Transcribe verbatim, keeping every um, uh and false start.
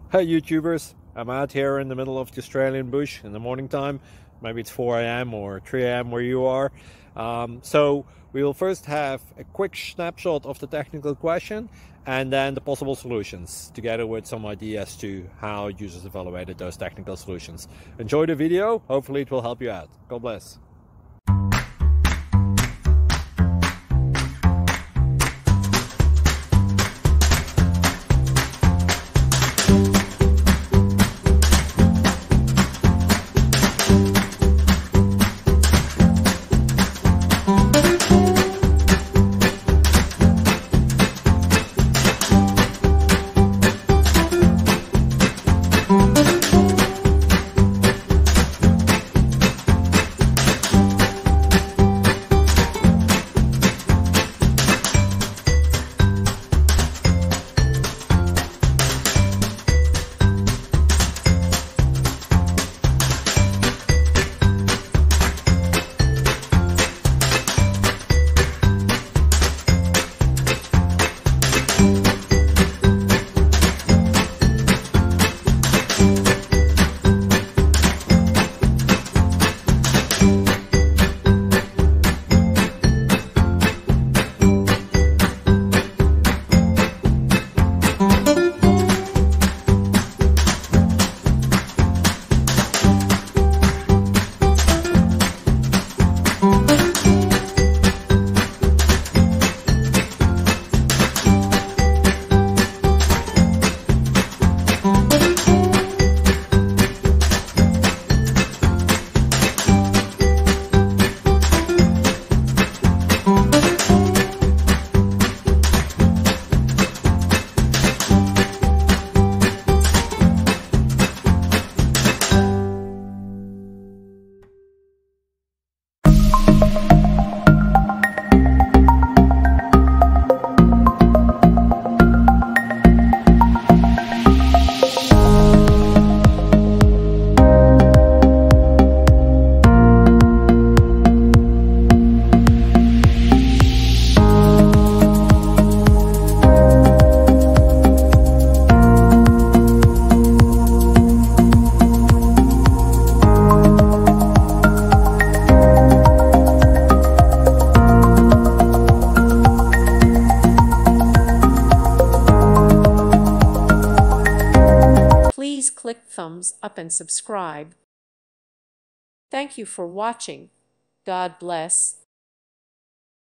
Hey YouTubers, I'm out here in the middle of the Australian bush in the morning time. Maybe it's four A M or three A M where you are. Um, so we will first have a quick snapshot of the technical question and then the possible solutions, together with some ideas to how users evaluated those technical solutions. Enjoy the video, hopefully it will help you out. God bless. Please click thumbs up and subscribe. Thank you for watching. God bless.